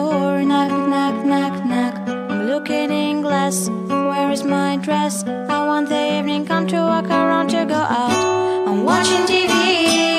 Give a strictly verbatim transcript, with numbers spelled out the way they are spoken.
door, knock, knock, knock, knock. I'm looking in glass, where is my dress? I want the evening come to walk around to go out. I'm watching T V.